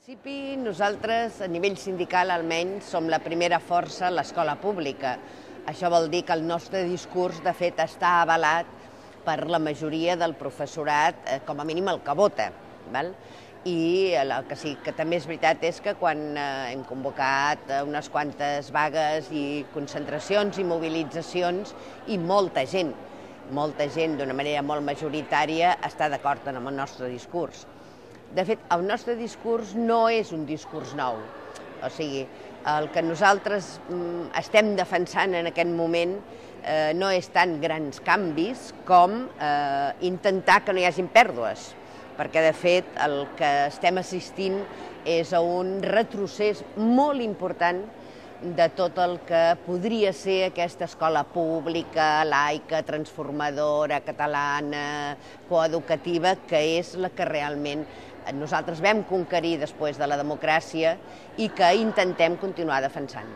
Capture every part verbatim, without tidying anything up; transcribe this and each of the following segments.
principi, nosaltres, a nivell sindical almenys, som la primera força a l'escola pública. Això vol dir que el nostre discurs, de fet, està avalat per la majoria del professorat, eh, com a mínim el que vota. Val? I el que sí que també és veritat és que quan eh, hem convocat unes quantes vagues i concentracions i mobilitzacions i molta gent, molta gent d'una manera molt majoritària està d'acord amb el nostre discurs. De fet, el nostre discurs no és un discurs nou. O sigui, el que nosaltres mm, estem defensant en aquest moment eh, no és tant grans canvis com eh, intentar que no hi hagin pèrdues, perquè de fet el que estem assistint és a un retrocés molt important de tot el que podria ser aquesta escola pública, laica, transformadora, catalana, coeducativa, que és la que realment nosaltres vam conquerir després de la democràcia i que intentem continuar defensant.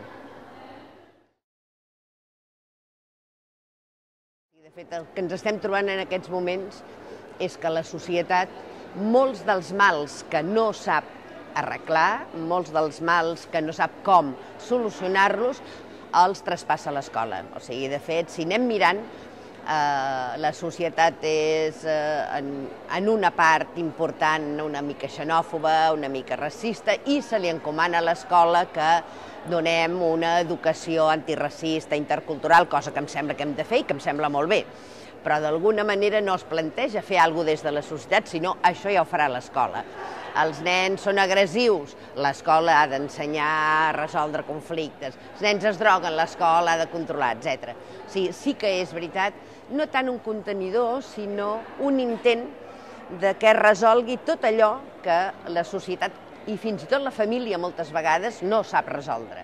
De fet, el que ens estem trobant en aquests moments és que la societat, molts dels mals que no sap arreglar, molts dels mals que no sap com solucionar-los, els traspassa l'escola. O sigui, de fet, si anem mirant, eh, la societat és eh, en, en una part important una mica xenòfoba, una mica racista, i se li encomana a l'escola que donem una educació antiracista, intercultural, cosa que em sembla que hem de fer i que em sembla molt bé. Però d'alguna manera no es planteja fer alguna cosa des de la societat, sinó això ja ho farà l'escola. Els nens són agressius, l'escola ha d'ensenyar a resoldre conflictes. Els nens es droguen, l'escola ha de controlar, etcètera. O sigui, sí que és veritat, no tant un contenidor, sinó un intent de que resolgui tot allò que la societat i fins i tot la família moltes vegades no sap resoldre.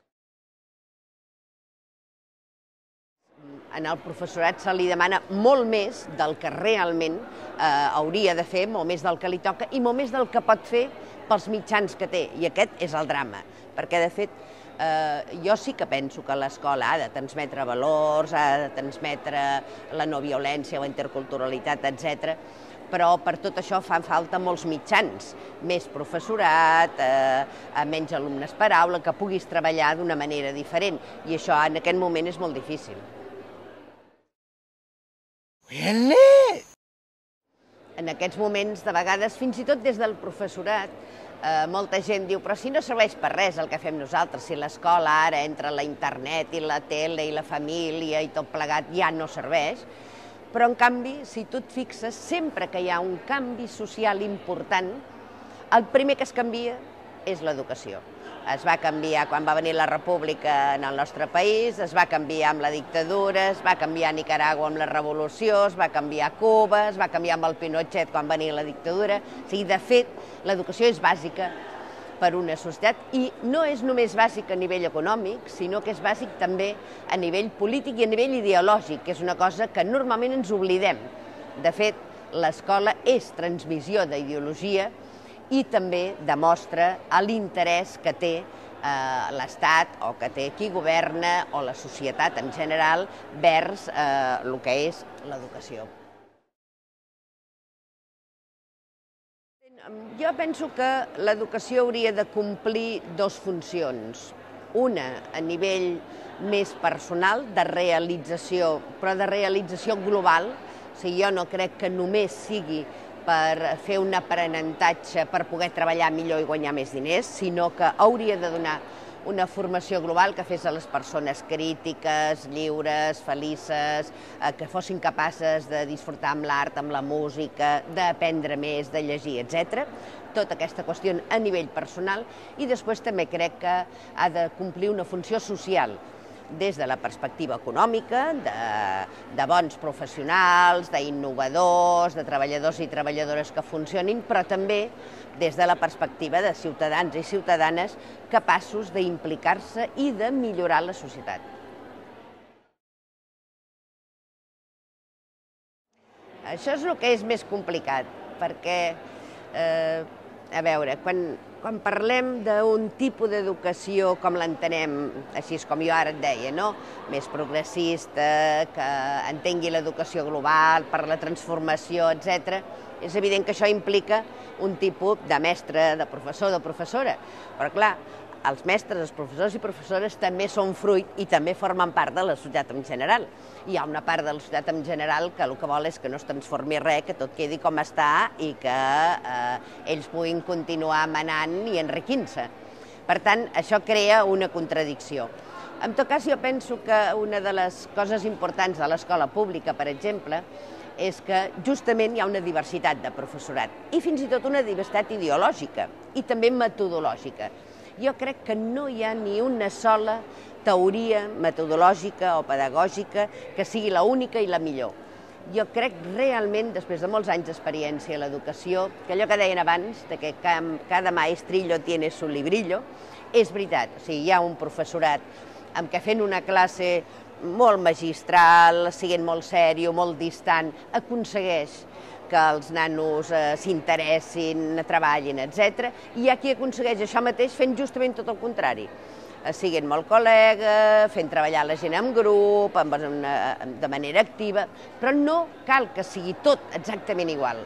En el professorat se li demana molt més del que realment eh, hauria de fer, molt més del que li toca i molt més del que pot fer pels mitjans que té. I aquest és el drama, perquè de fet eh, jo sí que penso que l'escola ha de transmetre valors, ha de transmetre la no violència, la interculturalitat, etcètera. Però per tot això fan falta molts mitjans, més professorat, eh, menys alumnes per aula, que puguis treballar d'una manera diferent. I això en aquest moment és molt difícil. En aquests moments, de vegades, fins i tot des del professorat, eh, molta gent diu però si no serveix per res el que fem nosaltres, si l'escola ara entre la internet i la tele i la família i tot plegat ja no serveix, però en canvi, si tu et fixes, sempre que hi ha un canvi social important, el primer que es canvia és l'educació. Es va canviar quan va venir la república en el nostre país, es va canviar amb la dictadura, es va canviar a Nicaragua amb la revolució, es va canviar a Cuba, es va canviar amb el Pinochet quan va venir la dictadura. O sigui, de fet, l'educació és bàsica per una societat i no és només bàsic a nivell econòmic, sinó que és bàsic també a nivell polític i a nivell ideològic, que és una cosa que normalment ens oblidem. De fet, l'escola és transmissió d'ideologia i també demostra l'interès que té eh, l'Estat o que té qui governa o la societat en general vers eh, el que és l'educació. Jo penso que l'educació hauria de complir dues funcions. Una a nivell més personal, de realització, però de realització global. O sigui, jo no crec que només sigui per fer un aprenentatge per poder treballar millor i guanyar més diners, sinó que hauria de donar una formació global que fes a les persones crítiques, lliures, felices, que fossin capaces de disfrutar amb l'art, amb la música, d'aprendre més, de llegir, etcètera. Tota aquesta qüestió a nivell personal i després també crec que ha de complir una funció social, des de la perspectiva econòmica, de, de bons professionals, d'innovadors, de treballadors i treballadores que funcionin, però també des de la perspectiva de ciutadans i ciutadanes capaços d'implicar-se i de millorar la societat. Això és el que és més complicat, perquè, eh, a veure, quan, quan parlem d'un tipus d'educació com l'entenem, així com jo ara et deia, no? Més progressista, que entengui l'educació global, per la transformació, etcètera, és evident que això implica un tipus de mestre, de professor, de professora. Però clar, els mestres, els professors i professores també són fruit i també formen part de la societat en general. Hi ha una part de la societat en general que el que vol és que no es transformi res, que tot quedi com està i que eh, ells puguin continuar manant i enriquint-se. Per tant, això crea una contradicció. En tot cas, jo penso que una de les coses importants de l'escola pública, per exemple, és que justament hi ha una diversitat de professorat i fins i tot una diversitat ideològica i també metodològica. Jo crec que no hi ha ni una sola teoria metodològica o pedagògica que sigui l'única i la millor. Jo crec realment, després de molts anys d'experiència a l'educació, que allò que deien abans, de que cada maestrillo tiene su librillo, és veritat. O sigui, hi ha un professorat amb què fent una classe molt magistral, siguent molt sèrio, molt distant, aconsegueix que els nanos eh, s'interessin, treballin, etcètera. I hi ha qui aconsegueix això mateix fent justament tot el contrari. Eh, siguent molt col·lega, fent treballar la gent en grup, amb una, de manera activa, però no cal que sigui tot exactament igual.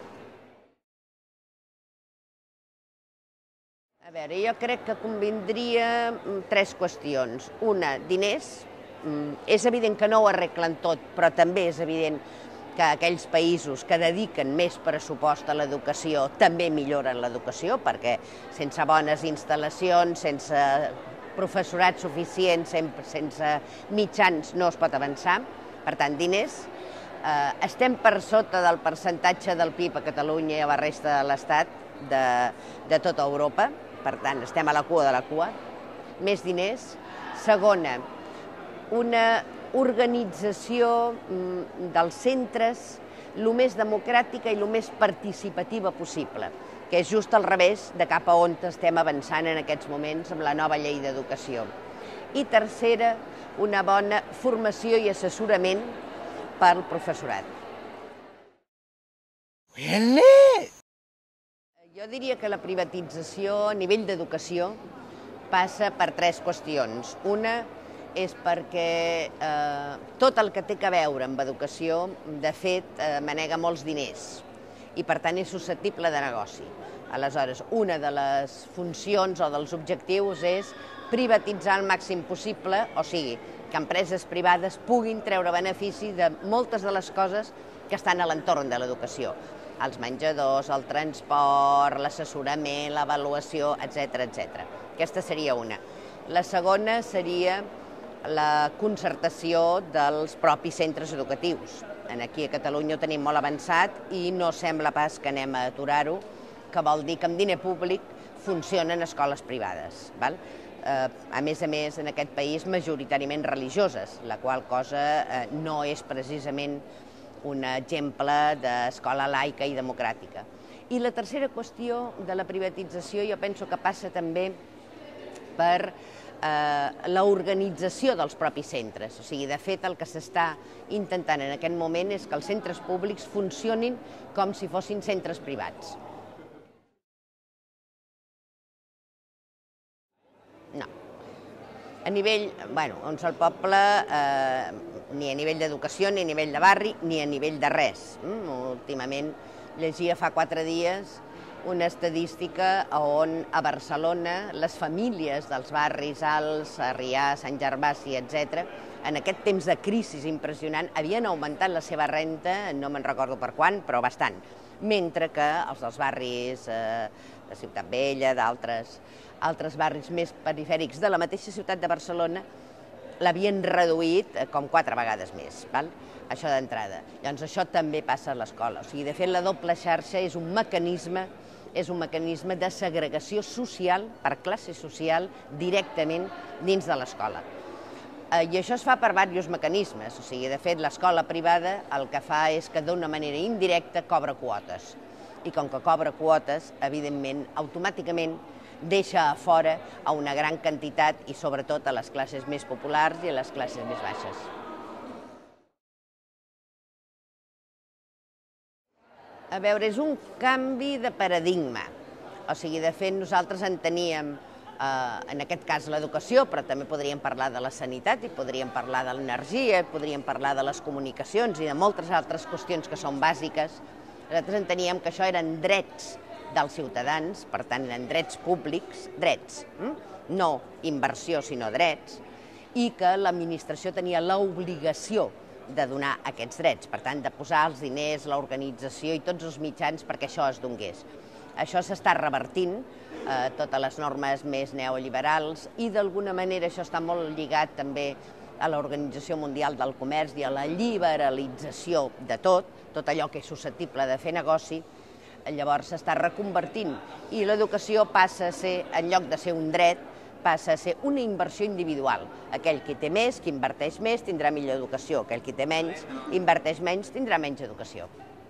A veure, jo crec que convindria tres qüestions. Una, diners. És evident que no ho arreglen tot, però també és evident que aquells països que dediquen més pressupost a l'educació també milloren l'educació, perquè sense bones instal·lacions, sense professorat suficient, sense mitjans no es pot avançar. Per tant, diners. Estem per sota del percentatge del P I B a Catalunya i a la resta de l'Estat de, de tota Europa. Per tant, estem a la cua de la cua. Més diners. Segona, una organització dels centres el més democràtica i el més participativa possible, que és just al revés de cap a on estem avançant en aquests moments amb la nova llei d'educació. I tercera, una bona formació i assessorament pel professorat. Jo diria que la privatització a nivell d'educació passa per tres qüestions. Una és perquè eh, tot el que té a veure amb educació, de fet, eh, manega molts diners i, per tant, és susceptible de negoci. Aleshores, una de les funcions o dels objectius és privatitzar el màxim possible, o sigui, que empreses privades puguin treure benefici de moltes de les coses que estan a l'entorn de l'educació. Els menjadors, el transport, l'assessorament, l'avaluació, etcètera, etcètera. Aquesta seria una. La segona seria la concertació dels propis centres educatius. Aquí a Catalunya ho tenim molt avançat i no sembla pas que anem a aturar-ho, que vol dir que amb diner públic funcionen escoles privades. A més a més, en aquest país, majoritàriament religioses, la qual cosa no és precisament un exemple d'escola laica i democràtica. I la tercera qüestió de la privatització jo penso que passa també per l'organització dels propis centres. O sigui, de fet, el que s'està intentant en aquest moment és que els centres públics funcionin com si fossin centres privats. No. A nivell, bueno, on el poble, ni a nivell d'educació, ni a nivell de barri, ni a nivell de res. Últimament llegia fa quatre dies una estadística on a Barcelona les famílies dels barris Alts, Sarrià, Sant Gervasi, etcètera, en aquest temps de crisi impressionant havien augmentat la seva renta, no me'n recordo per quant, però bastant, mentre que els dels barris de Ciutat Vella, d'altres altres barris més perifèrics de la mateixa ciutat de Barcelona l'havien reduït com quatre vegades més. Això d'entrada. Llavors, això també passa a l'escola. O sigui, de fet, la doble xarxa és un mecanisme és un mecanisme de segregació social, per classe social, directament dins de l'escola. I això es fa per diversos mecanismes. O sigui, de fet, l'escola privada el que fa és que d'una manera indirecta cobra quotes. I com que cobra quotes, evidentment, automàticament deixa a fora a una gran quantitat i sobretot a les classes més populars i a les classes més baixes. A veure, és un canvi de paradigma. O sigui, de fet, nosaltres en teníem, eh, en aquest cas, l'educació, però també podríem parlar de la sanitat, i podríem parlar de l'energia, podríem parlar de les comunicacions i de moltes altres qüestions que són bàsiques. Nosaltres enteníem que això eren drets dels ciutadans, per tant, eren drets públics, drets, hm? no inversió, sinó drets, i que l'administració tenia l'obligació de donar aquests drets, per tant, de posar els diners, l'organització i tots els mitjans perquè això es donés. Això s'està revertint, eh, totes les normes més neoliberals, i d'alguna manera això està molt lligat també a l'Organització Mundial del Comerç i a la liberalització de tot, tot allò que és susceptible de fer negoci. Llavors s'està reconvertint i l'educació passa a ser, en lloc de ser un dret, passa a ser una inversió individual. Aquell qui té més, qui inverteix més, tindrà millor educació. Aquell qui té menys, inverteix menys, tindrà menys educació.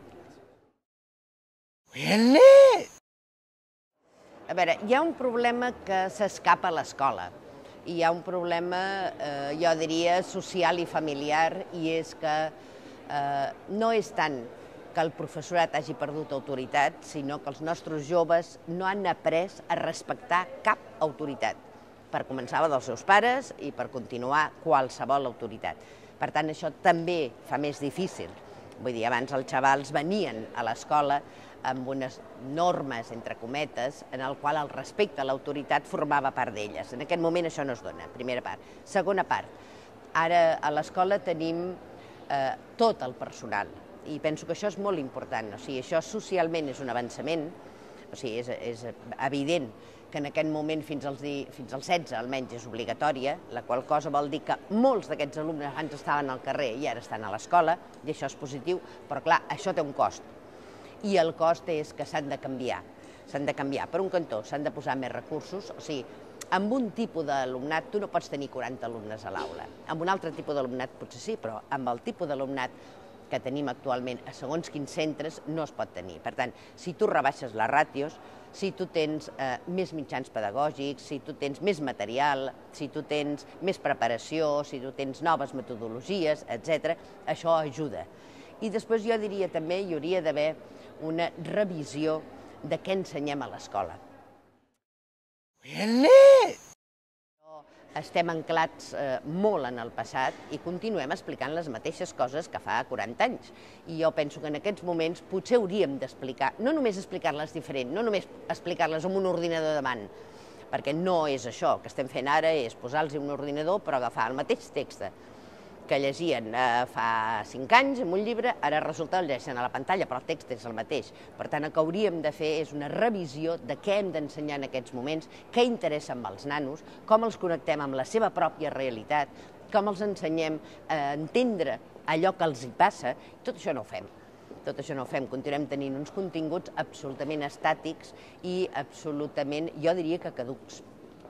A veure, hi ha un problema que s'escapa a l'escola. Hi ha un problema, eh, jo diria, social i familiar, i és que eh, no és tant que el professorat hagi perdut autoritat, sinó que els nostres joves no han après a respectar cap autoritat. Per començar, la dels seus pares i per continuar qualsevol autoritat. Per tant, això també fa més difícil. Vull dir, abans els xavals venien a l'escola amb unes normes, entre cometes, en el qual el respecte a l'autoritat formava part d'elles. En aquest moment això no es dona, primera part. Segona part, ara a l'escola tenim eh, tot el personal, i penso que això és molt important. O sigui, això socialment és un avançament, o sigui, és, és evident que en aquest moment fins als, fins als setze almenys és obligatòria, la qual cosa vol dir que molts d'aquests alumnes abans estaven al carrer i ara estan a l'escola, i això és positiu, però clar, això té un cost. I el cost és que s'han de canviar. S'han de canviar. Per un cantó, s'han de posar més recursos, o sigui, amb un tipus d'alumnat tu no pots tenir quaranta alumnes a l'aula. Amb un altre tipus d'alumnat potser sí, però amb el tipus d'alumnat que tenim actualment a segons quins centres no es pot tenir. Per tant, si tu rebaixes les ràtios, si tu tens eh, més mitjans pedagògics, si tu tens més material, si tu tens més preparació, si tu tens noves metodologies, etcètera, això ajuda. I després jo diria també hi hauria d'haver una revisió de què ensenyem a l'escola. Estem anclats eh, molt en el passat i continuem explicant les mateixes coses que fa quaranta anys. I jo penso que en aquests moments potser hauríem d'explicar, no només explicar-les diferent, no només explicar-les amb un ordinador davant, perquè no és això. El que estem fent ara és posar-los un ordinador però agafar el mateix text que llegien eh, fa cinc anys en un llibre, ara resulta que el llegeixen a la pantalla, però el text és el mateix. Per tant, el que hauríem de fer és una revisió de què hem d'ensenyar en aquests moments, què interessa amb els nanos, com els connectem amb la seva pròpia realitat, com els ensenyem a entendre allò que els hi passa. Tot això no ho fem. Tot això no ho fem. Continuem tenint uns continguts absolutament estàtics i absolutament, jo diria que caducs.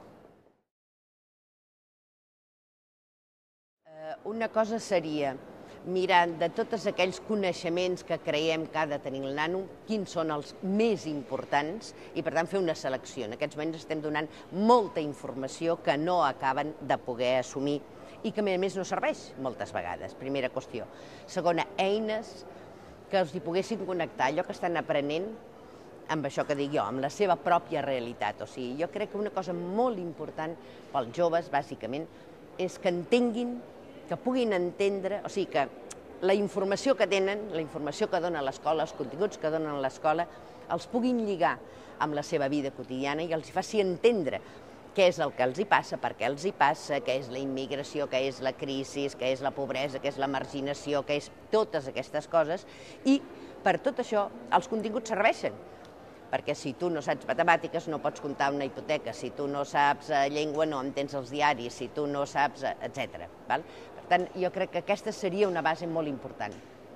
Una cosa seria mirar de tots aquells coneixements que creiem que ha de tenir el nano, quins són els més importants i, per tant, fer una selecció. En aquests moments estem donant molta informació que no acaben de poder assumir i que, a més, no serveix moltes vegades, primera qüestió. Segona, eines que els hi poguessin connectar allò que estan aprenent amb això que dic jo, amb la seva pròpia realitat. O sigui, jo crec que una cosa molt important pels joves, bàsicament, és que entenguin, que puguin entendre, o sigui que la informació que tenen, la informació que dona l'escola, els continguts que donen a l'escola, els puguin lligar amb la seva vida quotidiana i els faci entendre què és el que els hi passa, per què els hi passa, què és la immigració, què és la crisi, què és la pobresa, què és la marginació, què és totes aquestes coses, i per tot això els continguts serveixen. Perquè si tu no saps matemàtiques no pots comptar una hipoteca, si tu no saps llengua no entens els diaris, si tu no saps, etcètera. Per tant, jo crec que aquesta seria una base molt important.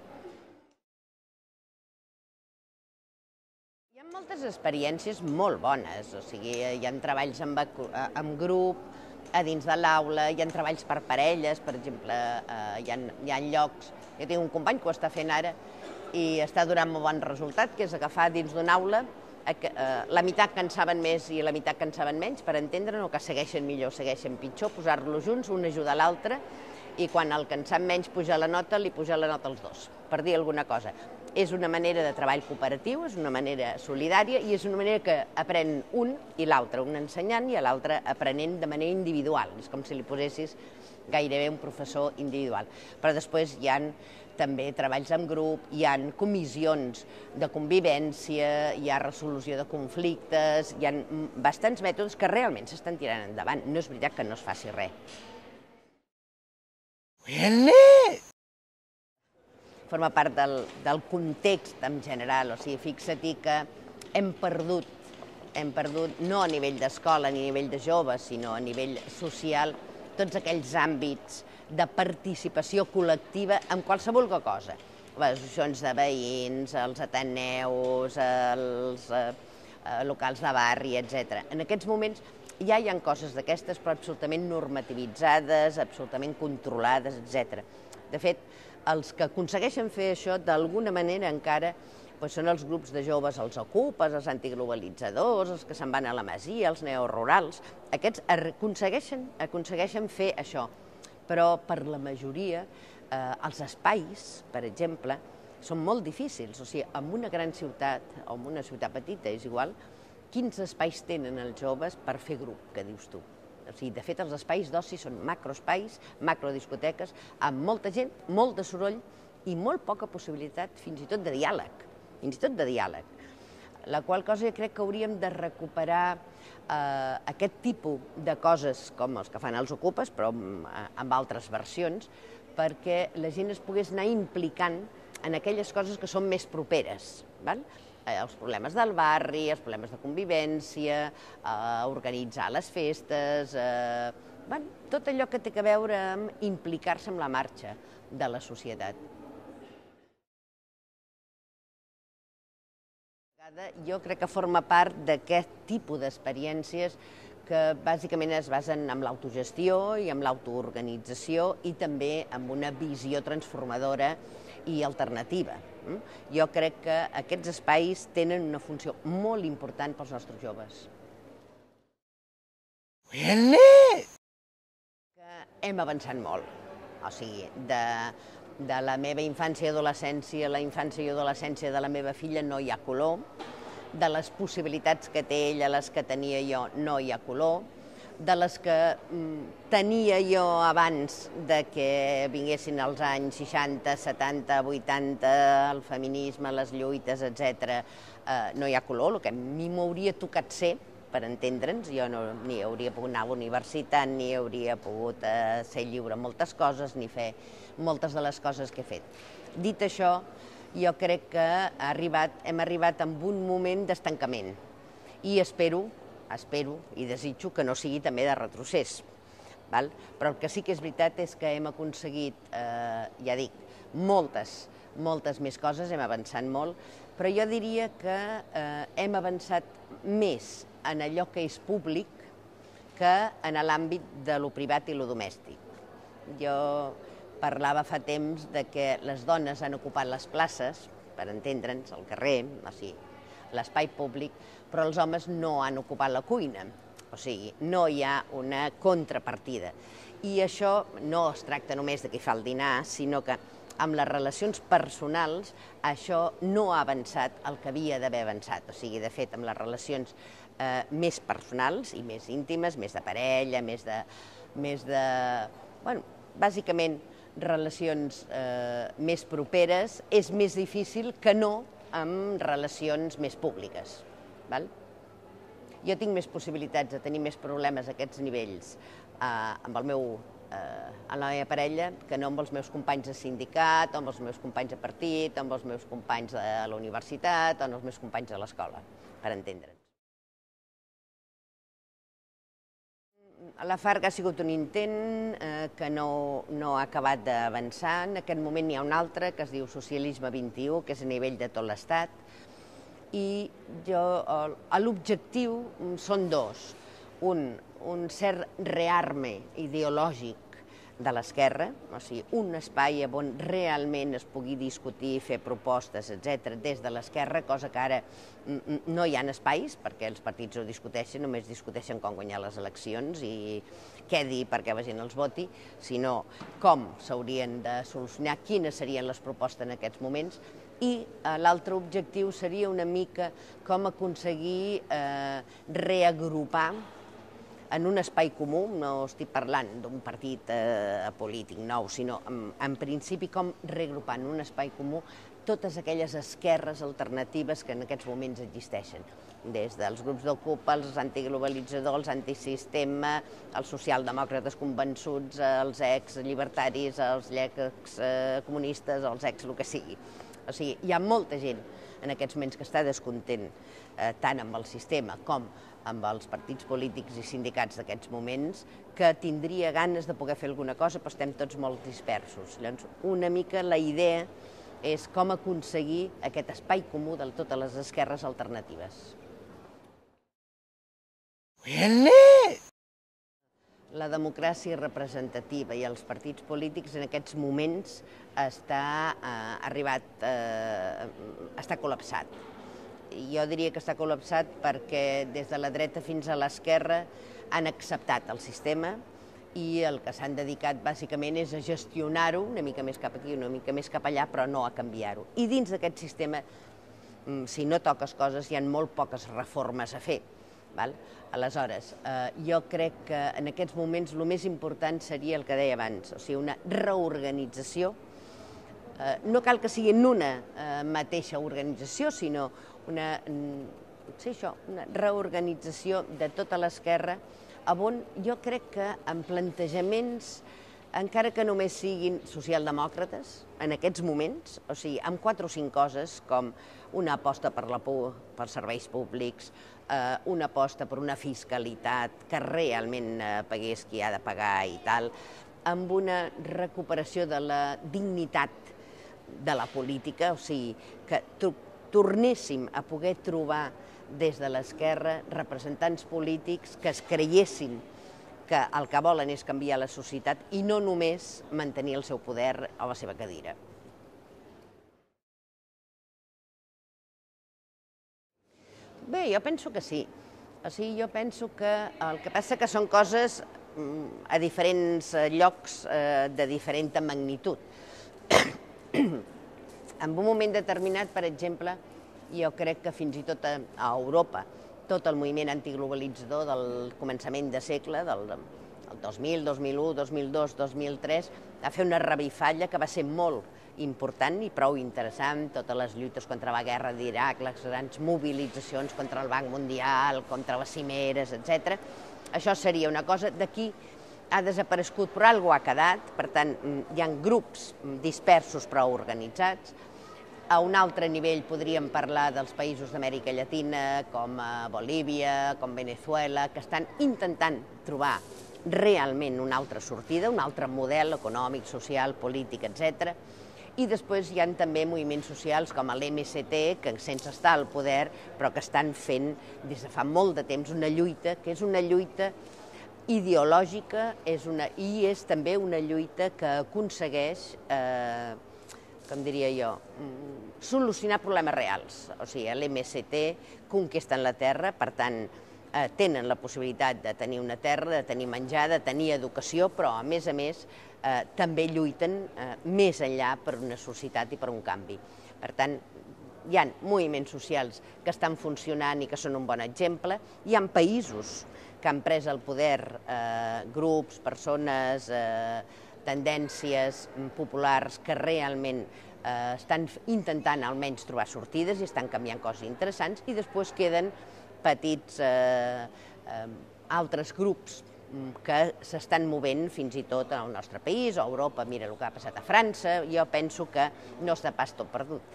Hi ha moltes experiències molt bones, o sigui, hi ha treballs en grup, a dins de l'aula, hi ha treballs per parelles, per exemple, hi ha llocs, jo tinc un company que ho està fent ara i està donant molt bon resultat, que és agafar dins d'una aula la meitat que en saben més i la meitat que en saben menys, per entendre no que segueixen millor o segueixen pitjor, posar-los junts, un ajuda l'altre, i quan el que en sap menys puja la nota, li puja la nota als dos, per dir alguna cosa. És una manera de treball cooperatiu, és una manera solidària i és una manera que aprèn un i l'altre, un ensenyant i l'altre aprenent de manera individual. És com si li posessis gairebé un professor individual. Però després hi ha també treballs en grup, hi ha comissions de convivència, hi ha resolució de conflictes, hi ha bastants mètodes que realment s'estan tirant endavant. No és veritat que no es faci res. Forma part del, del context en general, o sigui, fixa-t'hi que hem perdut, hem perdut no a nivell d'escola ni a nivell de joves, sinó a nivell social, tots aquells àmbits de participació col·lectiva en qualsevol cosa. Les associacions de veïns, els ateneus, els eh, locals de barri, etcètera. En aquests moments ja hi ha coses d'aquestes, però absolutament normativitzades, absolutament controlades, etcètera. De fet, els que aconsegueixen fer això, d'alguna manera encara, doncs són els grups de joves, els ocupes, els antiglobalitzadors, els que se'n van a la masia, els neorurals. Aquests aconsegueixen, aconsegueixen fer això, però per la majoria eh, els espais, per exemple, són molt difícils. O sigui, en una gran ciutat o en una ciutat petita, és igual, quins espais tenen els joves per fer grup, que dius tu? O sigui, de fet, els espais d'oci són macroespais, macrodiscoteques, amb molta gent, molt de soroll i molt poca possibilitat, fins i tot de diàleg, fins i tot de diàleg. La qual cosa jo crec que hauríem de recuperar eh, aquest tipus de coses, com els que fan els ocupes, però amb altres versions, perquè la gent es pogués anar implicant en aquelles coses que són més properes, val? Els problemes del barri, els problemes de convivència, eh, organitzar les festes, eh, bueno, tot allò que té a veure amb implicar-se en la marxa de la societat. Jo crec que forma part d'aquest tipus d'experiències que bàsicament es basen en l'autogestió i en l'autoorganització i també en una visió transformadora i alternativa. Jo crec que aquests espais tenen una funció molt important pels nostres joves. Hem avançat molt, o sigui, de, de la meva infància i adolescència, la infància i adolescència de la meva filla no hi ha color, de les possibilitats que té ella, les que tenia jo, no hi ha color, de les que mm, tenia jo abans de que vinguessin els anys seixanta, setanta, vuitanta, el feminisme, les lluites, etcètera, eh, no hi ha color. El que a mi m'hauria tocat ser, per entendre'ns, jo no, ni hauria pogut anar a la universitat, ni hauria pogut eh, ser lliure en moltes coses, ni fer moltes de les coses que he fet. Dit això, jo crec que ha arribat, hem arribat en un moment d'estancament i espero espero i desitjo que no sigui també de retrocés. Val? Però el que sí que és veritat és que hem aconseguit, eh, ja dic, moltes, moltes més coses, hem avançat molt, però jo diria que eh, hem avançat més en allò que és públic que en l'àmbit de lo privat i lo domèstic. Jo parlava fa temps de que les dones han ocupat les places, per entendre'ns, al carrer, o sigui, l'espai públic, però els homes no han ocupat la cuina, o sigui, no hi ha una contrapartida. I això no es tracta només de qui fa el dinar, sinó que amb les relacions personals això no ha avançat el que havia d'haver avançat. O sigui, de fet, amb les relacions eh, més personals i més íntimes, més de parella, més de... Més de bueno, bàsicament, relacions eh, més properes, és més difícil que no amb relacions més públiques. Val? Jo tinc més possibilitats de tenir més problemes a aquests nivells eh, amb, el meu, eh, amb la meva parella que no amb els meus companys de sindicat, o amb els meus companys de partit, o amb els meus companys de la universitat, o amb els meus companys de l'escola, per entendre'ns. La Farga ha sigut un intent eh, que no, no ha acabat d'avançar. En aquest moment n'hi ha un altre que es diu Socialisme vint-i-u, que és a nivell de tot l'Estat. I jo, l'objectiu són dos. Un, un cert rearme ideològic de l'esquerra, o sigui, un espai on realment es pugui discutir, fer propostes, etcètera, des de l'esquerra, cosa que ara no hi ha espais, perquè els partits no discuteixen, només discuteixen com guanyar les eleccions i què dir perquè la gent els voti, sinó com s'haurien de solucionar, quines serien les propostes en aquests moments, i l'altre objectiu seria una mica com aconseguir eh, reagrupar en un espai comú, no estic parlant d'un partit eh, polític nou, sinó en, en principi com reagrupar en un espai comú totes aquelles esquerres alternatives que en aquests moments existeixen, des dels grups d'Ocupa, els antiglobalitzadors, els antisistema, els socialdemòcrates convençuts, els ex-llibertaris, els ex-comunistes, els ex el que sigui. O sigui, hi ha molta gent en aquests moments que està descontent eh, tant amb el sistema com amb els partits polítics i sindicats d'aquests moments, que tindria ganes de poder fer alguna cosa, però estem tots molt dispersos. Llavors, una mica la idea és com aconseguir aquest espai comú de totes les esquerres alternatives. La democràcia representativa i els partits polítics en aquests moments està eh, arribat, eh, està col·lapsat. Jo diria que està col·lapsat perquè des de la dreta fins a l'esquerra han acceptat el sistema i el que s'han dedicat bàsicament és a gestionar-ho una mica més cap aquí, una mica més cap allà, però no a canviar-ho. I dins d'aquest sistema, si no toques coses, hi ha molt poques reformes a fer. Val? Aleshores, eh, jo crec que en aquests moments el més important seria el que deia abans, o sigui, una reorganització. Eh, no cal que sigui en una eh, mateixa organització, sinó una, sí, això, una reorganització de tota l'esquerra, on jo crec que en plantejaments, encara que només siguin socialdemòcrates, en aquests moments, o sigui, amb quatre o cinc coses, com una aposta per la por, pels serveis públics, eh, una aposta per una fiscalitat que realment eh, pagués qui ha de pagar i tal, amb una recuperació de la dignitat de la política, o sigui, que tornéssim a poder trobar des de l'esquerra representants polítics que es creiessin que el que volen és canviar la societat i no només mantenir el seu poder o la seva cadira. Bé, jo penso que sí. O sigui, jo penso que el que passa que són coses a diferents llocs de diferent magnitud. En un moment determinat, per exemple, jo crec que fins i tot a Europa, tot el moviment antiglobalitzador del començament de segle, del dos mil, dos mil u, dos mil dos, dos mil tres, va fer una revifalla que va ser molt important i prou interessant, totes les lluites contra la guerra d'Iraq, les grans mobilitzacions contra el Banc Mundial, contra les cimeres, etcètera. Això seria una cosa. D'aquí ha desaparegut, però alguna cosa ha quedat, per tant, hi ha grups dispersos però organitzats. A un altre nivell podríem parlar dels països d'Amèrica Llatina, com Bolívia, com Venezuela, que estan intentant trobar realment una altra sortida, un altre model econòmic, social, polític, etcètera. I després hi ha també moviments socials com l'M S T, que sense estar al poder, però que estan fent des de fa molt de temps una lluita, que és una lluita ideològica i és també una lluita que aconsegueix, com diria jo, solucionar problemes reals. O sigui, l'M S T conquisten la terra, per tant, tenen la possibilitat de tenir una terra, de tenir menjar, de tenir educació, però a més a més també lluiten més enllà per una societat i per un canvi. Per tant, hi ha moviments socials que estan funcionant i que són un bon exemple. Hi ha països que han pres el poder, grups, persones, tendències populars que realment estan intentant almenys trobar sortides i estan canviant coses interessants, i després queden petits altres grups que s'estan movent fins i tot al nostre país o a Europa. Mira el que ha passat a França. Jo penso que no està pas tot perdut.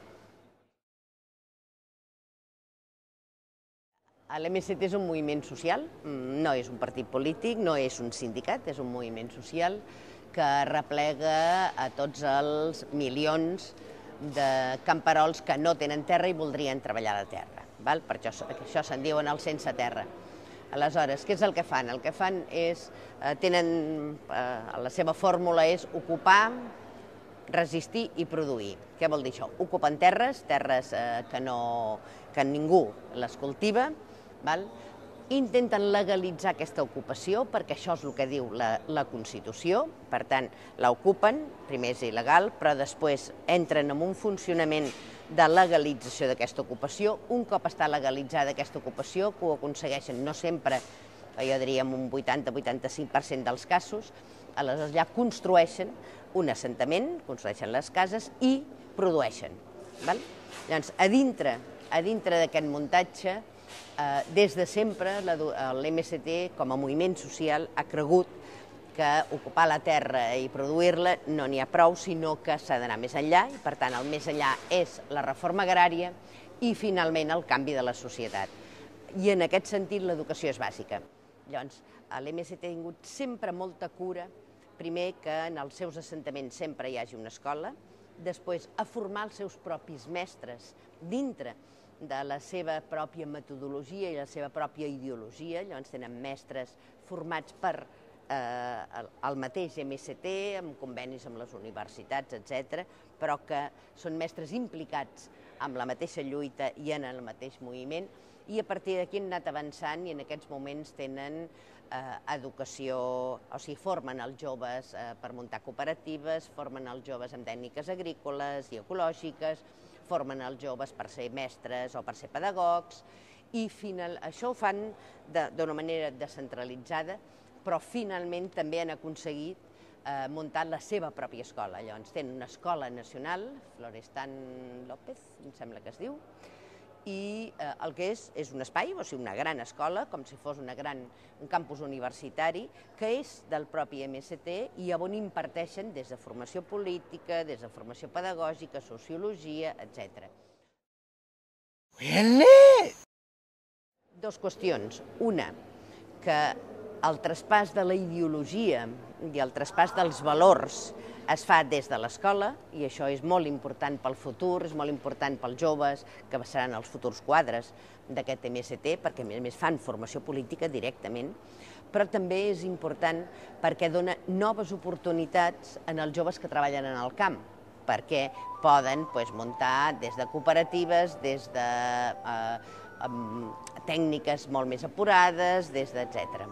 L'M S T és un moviment social, no és un partit polític, no és un sindicat, és un moviment social que replega a tots els milions de camperols que no tenen terra i voldrien treballar a la terra. Per això se'n diuen els sense terra. Aleshores, què és el que fan? El que fan és, tenen, la seva fórmula és ocupar, resistir i produir. Què vol dir això? Ocupen terres, terres que ningú les cultiva, intenten legalitzar aquesta ocupació, perquè això és el que diu la, la Constitució, per tant, l'ocupen, primer és il·legal, però després entren en un funcionament de legalització d'aquesta ocupació. Un cop està legalitzada aquesta ocupació, que ho aconsegueixen no sempre, jo diria en un vuitanta a vuitanta-cinc per cent dels casos, aleshores ja construeixen un assentament, construeixen les cases i produeixen. Val? Llavors, a dintre, a dintre d'aquest muntatge, eh, des de sempre l'M S T, com a moviment social, ha cregut que ocupar la terra i produir-la no n'hi ha prou, sinó que s'ha d'anar més enllà, i per tant el més enllà és la reforma agrària i finalment el canvi de la societat. I en aquest sentit l'educació és bàsica. Llavors, l'M S T ha tingut sempre molta cura, primer que en els seus assentaments sempre hi hagi una escola, després a formar els seus propis mestres dintre de la seva pròpia metodologia i la seva pròpia ideologia. Llavors tenen mestres formats per eh, el mateix M S T, amb convenis amb les universitats, etcètera, però que són mestres implicats amb la mateixa lluita i en el mateix moviment, i a partir d'aquí han anat avançant i en aquests moments tenen eh, educació, o sigui, formen els joves eh, per muntar cooperatives, formen els joves amb tècniques agrícoles i ecològiques, formen els joves per ser mestres o per ser pedagogs, i final, això ho fan d'una manera descentralitzada, però finalment també han aconseguit eh, muntar la seva pròpia escola. Llavors tenen una escola nacional, Florestan López, em sembla que es diu, i eh, el que és és un espai, o sigui, una gran escola, com si fos una gran, un campus universitari, que és del propi M S T i on imparteixen des de formació política, des de formació pedagògica, sociologia, etcètera. Dos qüestions. Una, que el traspàs de la ideologia i el traspàs dels valors es fa des de l'escola, i això és molt important pel futur, és molt important pels joves, que seran els futurs quadres d'aquest M S T, perquè a més a més fan formació política directament, però també és important perquè dona noves oportunitats en els joves que treballen en el camp, perquè poden doncs, muntar des de cooperatives, des de eh, tècniques molt més apurades, des d'etcètera.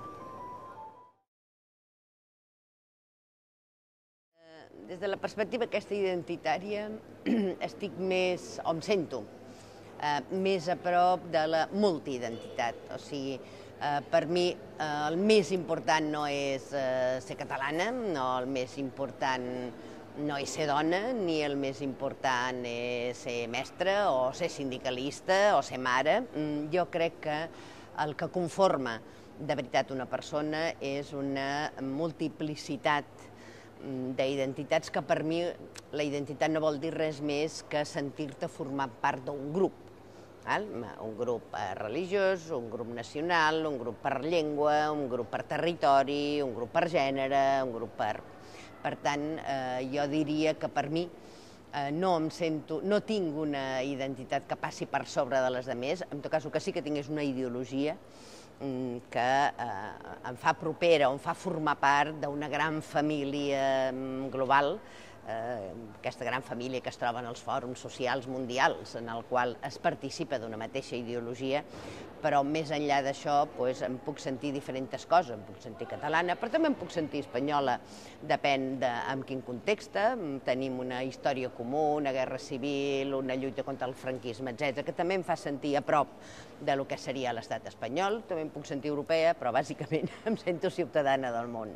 Des de la perspectiva aquesta identitària estic més, o em sento, eh, més a prop de la multiidentitat. O sigui, eh, per mi eh, el més important no és eh, ser catalana, no el més important no és ser dona, ni el més important és ser mestra, o ser sindicalista, o ser mare. Jo crec que el que conforma de veritat una persona és una multiplicitat d'identitats, que per mi la identitat no vol dir res més que sentir-te formar part d'un grup. Un grup religiós, un grup nacional, un grup per llengua, un grup per territori, un grup per gènere, un grup per... Per tant, jo diria que per mi no em sento, no tinc una identitat que passi per sobre de les altres, en tot cas el que sí que tinc és una ideologia que em fa propera, o em fa formar part d'una gran família global, aquesta gran família que es troba en els fòrums socials mundials, en el qual es participa d'una mateixa ideologia, però més enllà d'això em puc sentir diferents coses, em puc sentir catalana, però també em puc sentir espanyola, depèn de en quin context. Tenim una història comú, una guerra civil, una lluita contra el franquisme, etcètera, que també em fa sentir a prop del que seria l'estat espanyol. També em puc sentir europea, però bàsicament em sento ciutadana del món.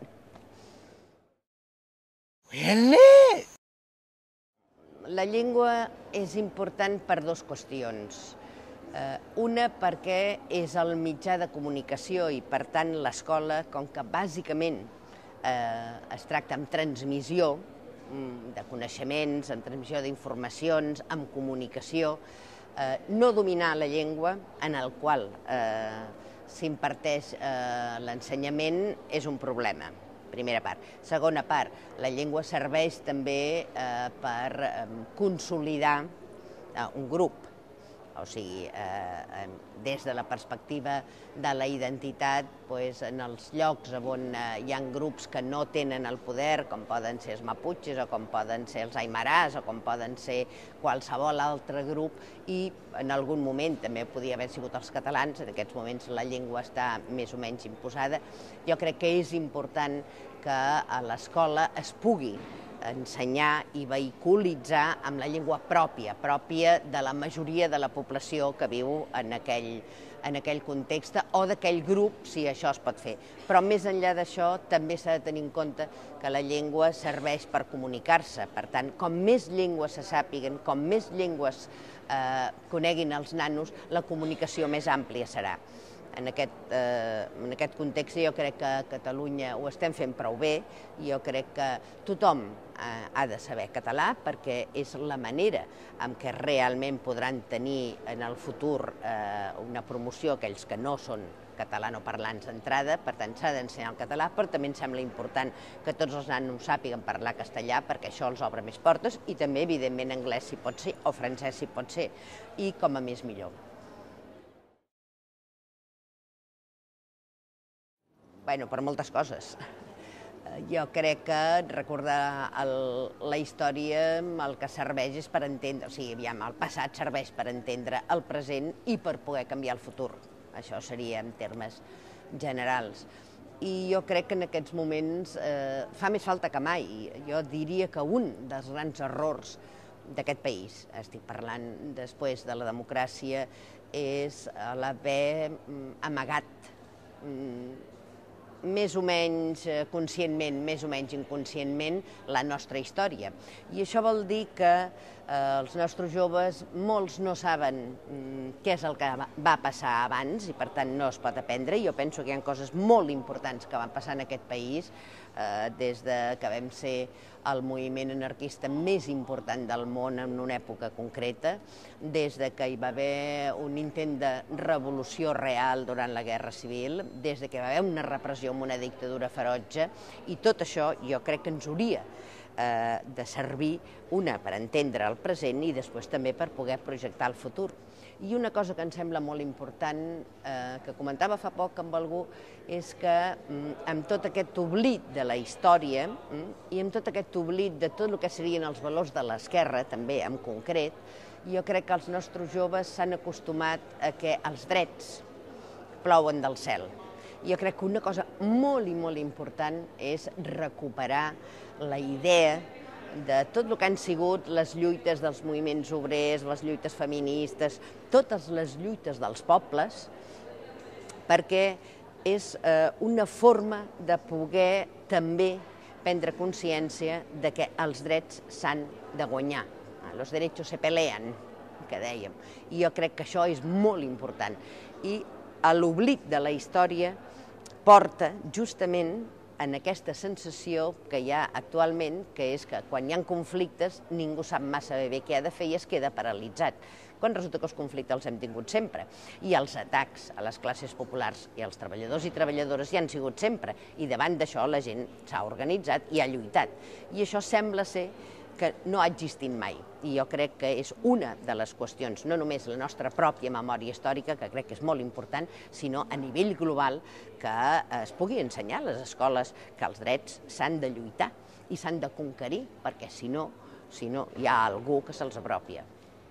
La llengua és important per dues qüestions. Una, perquè és el mitjà de comunicació i, per tant, l'escola, com que bàsicament es tracta amb transmissió de coneixements, amb transmissió d'informacions, amb comunicació, no dominar la llengua en el qual s'imparteix l'ensenyament és un problema. Primera part. Segona part, la llengua serveix també per consolidar un grup. O sigui, eh, des de la perspectiva de la identitat, doncs, en els llocs on eh, hi ha grups que no tenen el poder, com poden ser els maputxes o com poden ser els aimaràs o com poden ser qualsevol altre grup, i en algun moment també podia haver sigut els catalans, en aquests moments la llengua està més o menys imposada. Jo crec que és important que a l'escola es pugui ensenyar i vehiculitzar amb la llengua pròpia, pròpia de la majoria de la població que viu en aquell, en aquell context o d'aquell grup, si això es pot fer. Però més enllà d'això també s'ha de tenir en compte que la llengua serveix per comunicar-se. Per tant, com més llengües se sàpiguen, com més llengües eh, coneguin els nanos, la comunicació més àmplia serà. En aquest, eh, en aquest context jo crec que a Catalunya ho estem fent prou bé. Jo crec que tothom eh, ha de saber català perquè és la manera en què realment podran tenir en el futur eh, una promoció aquells que no són catalanoparlants d'entrada. Per tant, s'ha d'ensenyar el català, però també em sembla important que tots els nanos sàpiguen parlar castellà perquè això els obre més portes, i també, evidentment, anglès si pot ser o francès si pot ser, i com a més millor. Bueno, per moltes coses. Jo crec que recordar el, la història el que serveix és per entendre, o sigui, aviam, el passat serveix per entendre el present i per poder canviar el futur. Això seria en termes generals. I jo crec que en aquests moments eh, fa més falta que mai. Jo diria que un dels grans errors d'aquest país, estic parlant després de la democràcia, és l'haver amagat més o menys conscientment, més o menys inconscientment, la nostra història. I això vol dir que eh, els nostres joves, molts no saben mm, què és el que va passar abans i per tant no es pot aprendre. Jo penso que hi ha coses molt importants que van passar en aquest país, eh, des de que vam ser el moviment anarquista més important del món en una època concreta, des de que hi va haver un intent de revolució real durant la Guerra Civil, des de que hi va haver una repressió amb una dictadura ferotge, i tot això jo crec que ens hauria eh, de servir, una, per entendre el present i després també per poder projectar el futur. I una cosa que em sembla molt important, eh, que comentava fa poc amb algú, és que mm, amb tot aquest oblit de la història mm, i amb tot aquest oblit de tot el que serien els valors de l'esquerra, també en concret, jo crec que els nostres joves s'han acostumat a que els drets plouen del cel. Jo crec que una cosa molt i molt important és recuperar la idea de tot el que han sigut les lluites dels moviments obrers, les lluites feministes, totes les lluites dels pobles, perquè és eh, una forma de poder també prendre consciència de que els drets s'han de guanyar. Los derechos se pelean, que dèiem. I jo crec que això és molt important. I l'oblit de la història porta justament en aquesta sensació que hi ha actualment, que és que quan hi ha conflictes ningú sap massa bé què ha de fer i es queda paralitzat, quan resulta que els conflictes els hem tingut sempre. I els atacs a les classes populars i als treballadors i treballadores hi han sigut sempre, i davant d'això la gent s'ha organitzat i ha lluitat. I això sembla ser que no ha existit mai. I jo crec que és una de les qüestions, no només la nostra pròpia memòria històrica, que crec que és molt important, sinó a nivell global que es pugui ensenyar a les escoles que els drets s'han de lluitar i s'han de conquerir, perquè si no, si no hi ha algú que se'ls apropia.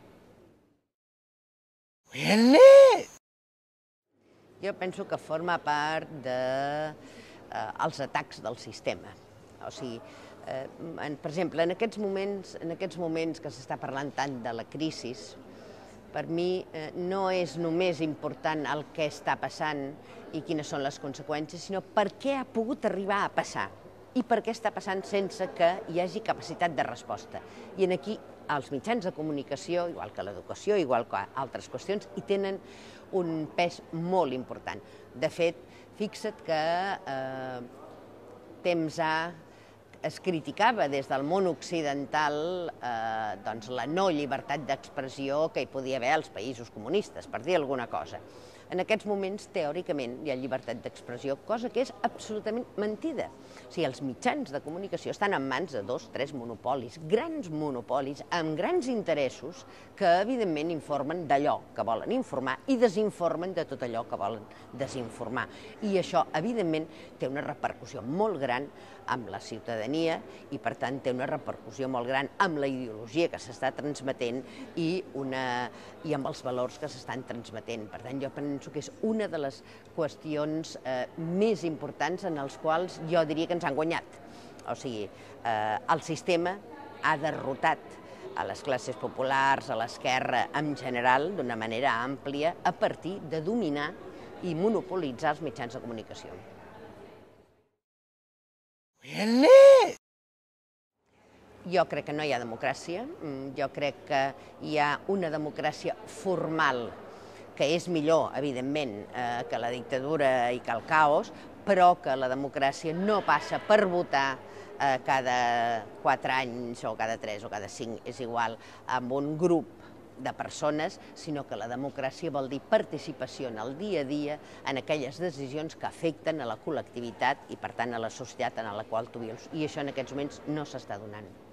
Jo penso que forma part dels atacs del sistema. O sigui, per exemple, en aquests moments, en aquests moments que s'està parlant tant de la crisi, per mi no és només important el que està passant i quines són les conseqüències, sinó per què ha pogut arribar a passar i per què està passant sense que hi hagi capacitat de resposta. I aquí els mitjans de comunicació, igual que l'educació, igual que altres qüestions, hi tenen un pes molt important. De fet, fixa't que eh, temps ha es criticava des del món occidental eh, doncs la no llibertat d'expressió que hi podia haver als països comunistes, per dir alguna cosa. En aquests moments, teòricament, hi ha llibertat d'expressió, cosa que és absolutament mentida. O sigui, els mitjans de comunicació estan en mans de dos, tres monopolis, grans monopolis, amb grans interessos que, evidentment, informen d'allò que volen informar i desinformen de tot allò que volen desinformar. I això, evidentment, té una repercussió molt gran amb la ciutadania i, per tant, té una repercussió molt gran amb la ideologia que s'està transmetent i, una, i amb els valors que s'estan transmetent. Per tant, jo penso que és una de les qüestions eh, més importants en els quals jo diria que ens han guanyat. O sigui, eh, el sistema ha derrotat a les classes populars, a l'esquerra en general, d'una manera àmplia, a partir de dominar i monopolitzar els mitjans de comunicació. Jo crec que no hi ha democràcia, jo crec que hi ha una democràcia formal que és millor, evidentment, eh, que la dictadura i que el caos, però que la democràcia no passa per votar eh, cada quatre anys o cada tres o cada cinc, és igual, amb un grup de persones, sinó que la democràcia vol dir participació en el dia a dia en aquelles decisions que afecten a la col·lectivitat i, per tant, a la societat en la qual tu vius. I això en aquests moments no s'està donant.